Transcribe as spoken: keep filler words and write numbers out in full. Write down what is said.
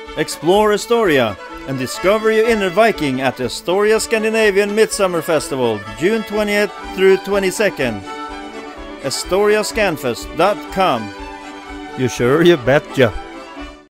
Explore Astoria and discover your inner Viking at the Astoria Scandinavian Midsummer Festival, June twentieth through twenty-second. Astoria Scanfest dot com. You sure? You betcha.